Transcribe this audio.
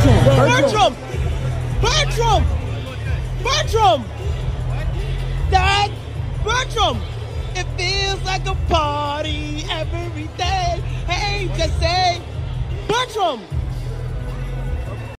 Bertram! Bertram! Bertram! Dad! Bertram! It feels like a party every day. Hey, Jessie! Bertram!